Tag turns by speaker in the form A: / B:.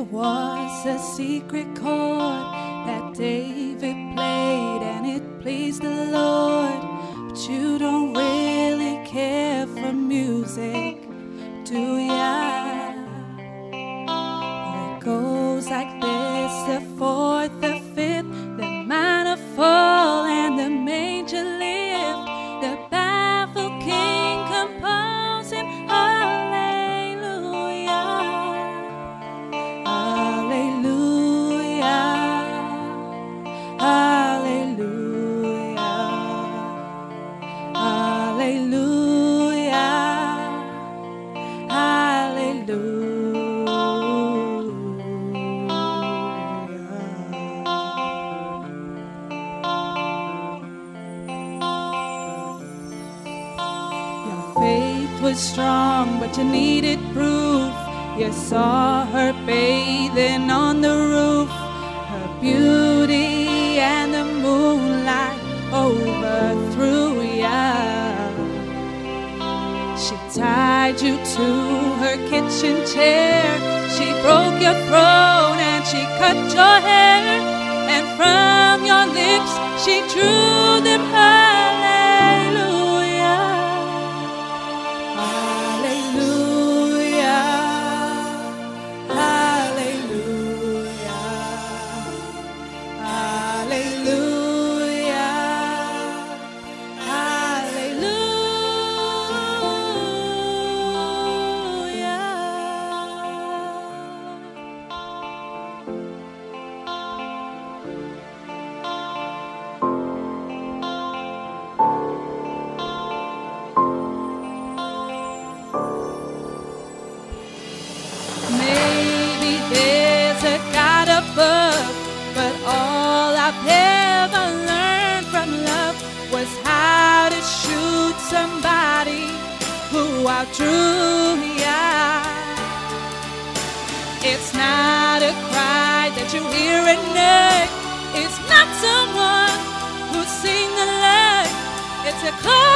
A: was a secret chord that David played and it pleased the Lord. But you don't really care for music, do ya? Well, it goes like this: the fourth, the fifth, the minor fall, and the major lift. The baffled king composing hallelujah, hallelujah, hallelujah, hallelujah, hallelujah. Faith was strong, but you needed proof. You saw her bathing on the roof, her beauty and the moonlight overthrew ya. She tied you to her kitchen chair, she broke your throne and she cut your hair, and from your lips she drew them hallelujah, hallelujah, hallelujah, hallelujah, hallelujah. Maybe there's a God above, but all I've ever learned from love was how to shoot somebody who outdrew ya. It's not a cry that you hear at night, it's not someone who's seen the light, it's a call